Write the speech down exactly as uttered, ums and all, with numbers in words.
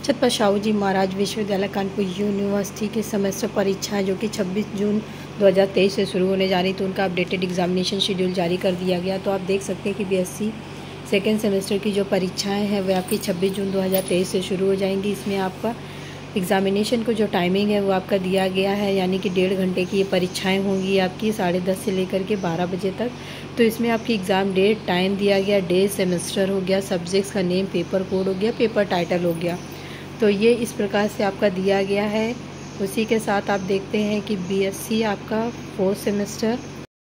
छत्रपति शाहू जी महाराज विश्वविद्यालय कानपुर यूनिवर्सिटी की सेमेस्टर परीक्षा जो कि छब्बीस जून दो हज़ार तेईस से शुरू होने जा रही थी, उनका अपडेटेड एग्जामिनेशन शेड्यूल जारी कर दिया गया। तो आप देख सकते हैं कि बीएससी सेकेंड सेमेस्टर की जो परीक्षाएं हैं वह आपकी छब्बीस जून दो हज़ार तेईस से शुरू हो जाएंगी। इसमें आपका एग्ज़ामिनेशन को जो टाइमिंग है वो आपका दिया गया है, यानी कि डेढ़ घंटे की ये परीक्षाएं होंगी आपकी साढ़े दस से लेकर के बारह बजे तक। तो इसमें आपकी एग्ज़ाम डेट, टाइम दिया गया, डे, सेमेस्टर हो गया, सब्जेक्ट्स का नेम, पेपर कोड हो गया, पेपर टाइटल हो गया। तो ये इस प्रकार से आपका दिया गया है। उसी के साथ आप देखते हैं कि बीएससी आपका फोर्थ सेमेस्टर